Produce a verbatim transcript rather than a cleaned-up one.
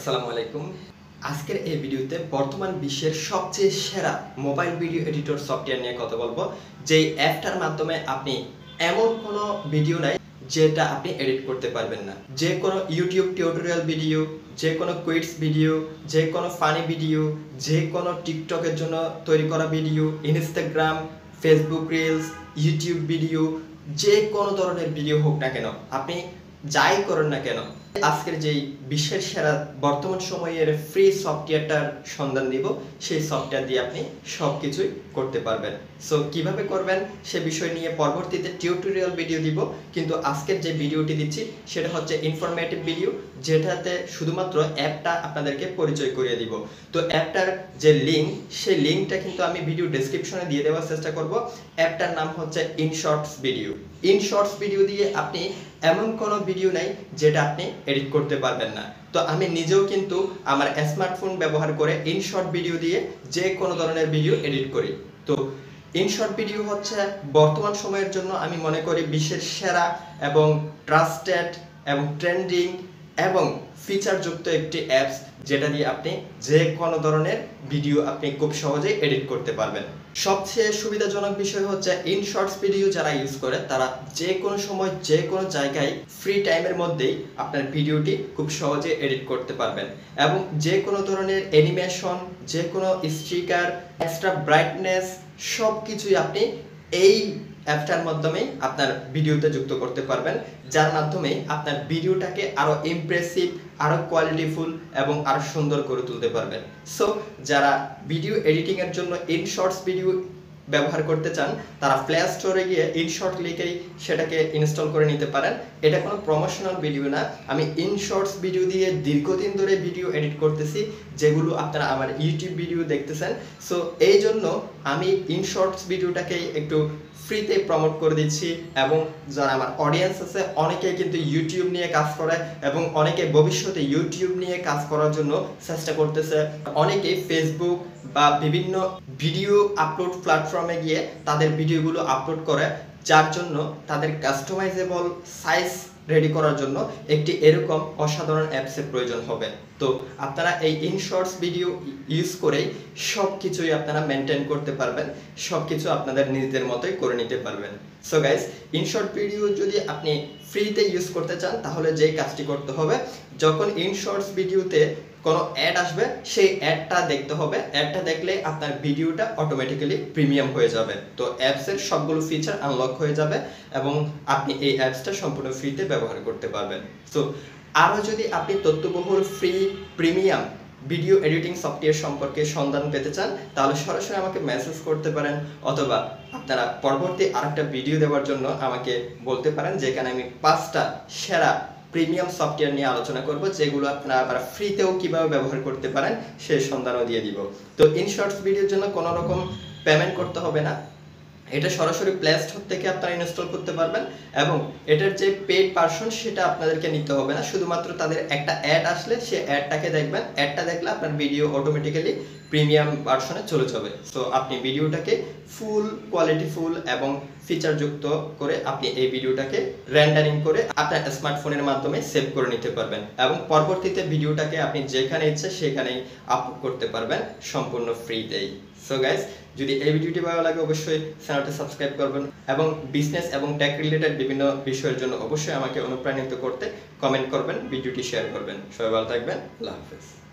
আসসালামু আলাইকুম। আজকের এই ভিডিওতে বর্তমান বিশ্বের সবচেয়ে সেরা মোবাইল ভিডিও এডিটর সফটওয়্যার নিয়ে কথা বলবো, যেই অ্যাপটার মাধ্যমে আপনি এমন কোনো ভিডিও নাই যেটা আপনি এডিট করতে পারবেন না। যে কোনো ইউটিউব টিউটোরিয়াল ভিডিও, যে কোনো কুইজ ভিডিও, যে কোনো ফানি ভিডিও, যে কোনো টিকটকের জন্য তৈরি করা video, Instagram, Facebook reels, YouTube video, যে কোনো ধরনের ভিডিও হোক না কেন, আপনি যাই করেন না কেন, আজকের যেই বিশ্বের সেরা বর্তমান সময়ের ফ্রি সফটওয়্যারটার সন্ধান দিব, সেই সফটওয়্যার দিয়ে আপনি সব কিছুই করতে পারবেন। সো কিভাবে করবেন সে বিষয় নিয়ে পরবর্তীতে টিউটোরিয়াল ভিডিও দিব, কিন্তু আজকের যে ভিডিওটি দিচ্ছি সেটা হচ্ছে ইনফরমেটিভ ভিডিও, যেটাতে শুধুমাত্র অ্যাপটা আপনাদেরকে পরিচয় করিয়ে দিব। তো অ্যাপটার যে লিঙ্ক, সেই লিঙ্কটা কিন্তু আমি ভিডিও ডেসক্রিপশনে দিয়ে দেওয়ার চেষ্টা করব। অ্যাপটার নাম হচ্ছে ইনশর্টস ভিডিও। ইনশর্টস ভিডিও দিয়ে আপনি এমন কোনো ভিডিও নাই যেটা আপনি এডিট করতে পারবেন না। তো আমি নিজেও কিন্তু আমার স্মার্টফোন ব্যবহার করে ইনশর্ট ভিডিও দিয়ে যে কোনো ধরনের ভিডিও এডিট করি। তো ইনশর্ট ভিডিও হচ্ছে বর্তমান সময়ের জন্য আমি মনে করি বিশ্বের সেরা এবং ট্রাস্টেড এবং ট্রেন্ডিং এবং ফিচারযুক্ত একটি অ্যাপস, যেটা দিয়ে আপনি যে কোনো ধরনের ভিডিও আপনি খুব সহজেই এডিট করতে পারবেন। সবচেয়ে সুবিধাজনক বিষয় হচ্ছে ইনশর্টস ভিডিও যারা ইউজ করে তারা যে কোনো সময় যে কোনো জায়গায় ফ্রি টাইমের মধ্যেই আপনার ভিডিওটি খুব সহজে এডিট করতে পারবেন, এবং যে কোনো ধরনের অ্যানিমেশন, যে কোনো স্টিকার, এক্সট্রা ব্রাইটনেস সব কিছুই আপনি এই অ্যাপটার মাধ্যমে আপনার ভিডিওতে যুক্ত করতে পারবেন, যার মাধ্যমে আপনার ভিডিওটাকে আরো ইমপ্রেসিভ, আরো কোয়ালিটিফুল এবং আরো সুন্দর করে তুলতে পারবেন। সো যারা ভিডিও এডিটিং এর জন্য ইনশর্টস ভিডিও ব্যবহার করতে চান, তারা প্লে স্টোরে গিয়ে ইনশর্ট লিখেই সেটাকে ইনস্টল করে নিতে পারেন। এটা কোনো প্রমোশনাল ভিডিও না, আমি ইনশর্টস ভিডিও দিয়ে দীর্ঘদিন ধরে ভিডিও এডিট করতেছি, যেগুলো আপনারা আমার ইউটিউব ভিডিও দেখতেছেন। সো এই জন্য আমি ইনশর্টস ভিডিওটাকে একটু ফ্রিতে প্রমোট করে দিচ্ছি, এবং যারা আমার অডিয়েন্স আছে অনেকেই কিন্তু ইউটিউব নিয়ে কাজ করে এবং অনেকে ভবিষ্যতে ইউটিউব নিয়ে কাজ করার জন্য চেষ্টা করতেছে। অনেকে ফেসবুক বা বিভিন্ন ভিডিও আপলোড প্ল্যাটফর্মে গিয়ে তাদের ভিডিওগুলো আপলোড করে, যার জন্য তাদের কাস্টমাইজেবল সাইজ রেডি করার জন্য একটি এরকম অসাধারণ অ্যাপসের প্রয়োজন হবে। তো আপনারা এই ইনশর্টস ভিডিও ইউজ করেই সব কিছুই আপনারা মেনটেন করতে পারবেন, সব কিছু আপনাদের নিজেদের মতোই করে নিতে পারবেন। সো গাইস, ইনশর্ট ভিডিও যদি আপনি ফ্রিতে ইউজ করতে চান, তাহলে যেই কাজটি করতে হবে, যখন ইনশর্টস ভিডিওতে কোনো অ্যাড আসবে সেই অ্যাডটা দেখতে হবে। অ্যাডটা দেখলে আপনার ভিডিওটা অটোমেটিক্যালি প্রিমিয়াম হয়ে যাবে। তো অ্যাপসের সবগুলো ফিচার আনলক হয়ে যাবে এবং আপনি এই অ্যাপসটা সম্পূর্ণ ফ্রিতে ব্যবহার করতে পারবেন। সো আরও যদি আপনি তথ্যবহুল free premium video editing software সম্পর্কে সন্ধান পেতে চান, তাহলে সরাসরি আমাকে মেসেজ করতে পারেন, অথবা আপনারা পরবর্তী আরেকটা ভিডিও দেওয়ার জন্য আমাকে বলতে পারেন, যেখানে আমি পাঁচটা সেরা প্রিমিয়াম সফটওয়্যার নিয়ে আলোচনা করব, যেগুলো আপনারা আবার ফ্রিতেও কিভাবে ব্যবহার করতে পারেন সেই সন্ধানও দিয়ে দিব। তো ইনশর্টস ভিডিওর জন্য কোনো রকম পেমেন্ট করতে হবে না, এটা সরাসরি প্লে স্টোর থেকে আপনারা ইনস্টল করতে পারবেন, এবং এটার যে পেড ভার্সন সেটা আপনাদেরকে নিতে হবে না। শুধুমাত্র তাদের একটা অ্যাড আসলে সে অ্যাডটাকে দেখবেন, অ্যাডটা দেখলে আপনার ভিডিও অটোমেটিক্যালি প্রিমিয়াম ভার্সনে চলে যাবে। সো আপনি ভিডিওটাকে ফুল কোয়ালিটিফুল এবং ফিচারযুক্ত করে আপনি এই ভিডিওটাকে রেন্ডারিং করে আপনার স্মার্টফোনের মাধ্যমে সেভ করে নিতে পারবেন, এবং পরবর্তীতে ভিডিওটাকে আপনি যেখানে ইচ্ছে সেখানেই আপলোড করতে পারবেন সম্পূর্ণ ফ্রিতেই। সো গাইস, যদি এই ভিডিওটি ভালো লাগে অবশ্যই চ্যানেলটি সাবস্ক্রাইব করবেন, এবং বিজনেস এবং টেক রিলেটেড বিভিন্ন বিষয়ের জন্য অবশ্যই আমাকে অনুপ্রাণিত করতে কমেন্ট করবেন, ভিডিওটি শেয়ার করবেন। সবাই ভালো থাকবেন, আল্লাহ হাফেজ।